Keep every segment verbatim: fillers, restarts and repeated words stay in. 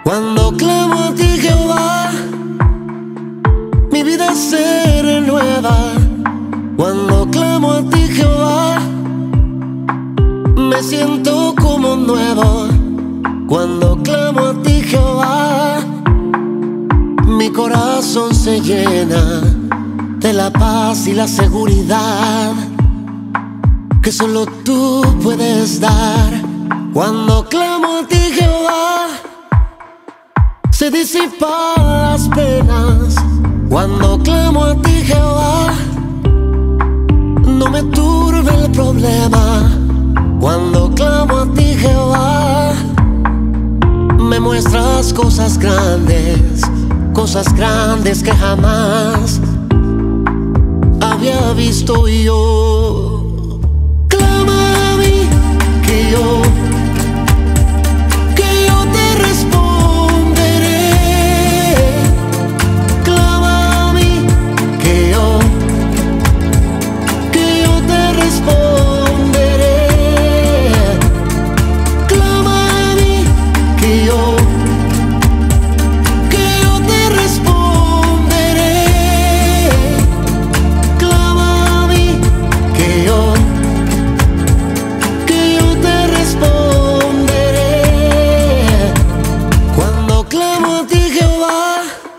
Cuando clamo a ti, Jehová, mi vida se renueva. Cuando clamo a ti, Jehová, me siento como nuevo. Cuando clamo a ti, Jehová, mi corazón se llena de la paz y la seguridad que solo tú puedes dar. Cuando clamo a ti, Jehová, se disipan las penas. Cuando clamo a ti, Jehová, no me turbe el problema. Cuando clamo a ti, Jehová, me muestras cosas grandes, cosas grandes que jamás había visto yo. Clama a mí, que yo, que yo te responderé. Clama a mí, que yo, que yo te responderé. Clama a mí, que yo, que yo te responderé. Clama a mí, que yo, que yo te responderé. Cuando clamo a ti, Jehová,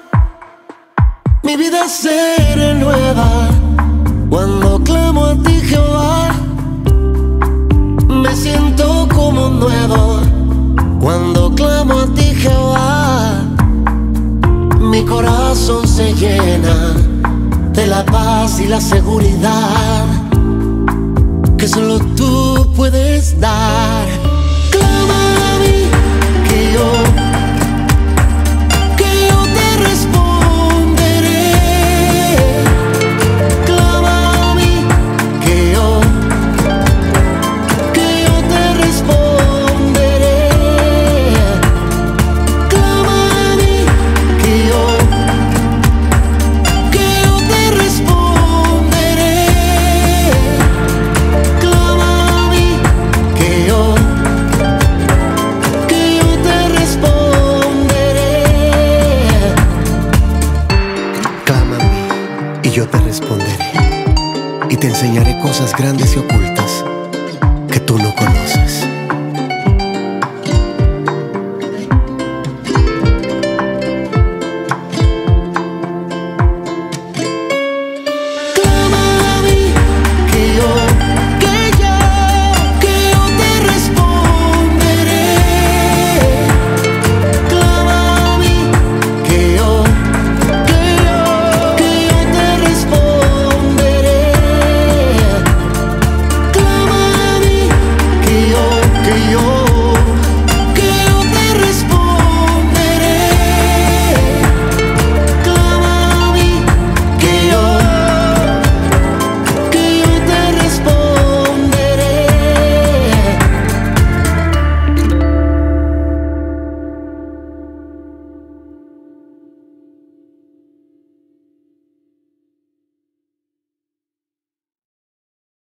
mi vida se renueva. Cuando clamo a ti, Jehová, me siento como nuevo. Cuando clamo a ti, Jehová, mi corazón se llena de la paz y la seguridad que solo tú puedes dar. Clama a mí, que yo, que yo te responderé. Clama a mí, que yo, que yo te responderé. Clama a mí, que yo, que yo te responderé. Clama a mí, que yo, que yo te responderé. Clama a mí y yo te responderé, y te enseñaré cosas grandes y ocultas que tú no conoces.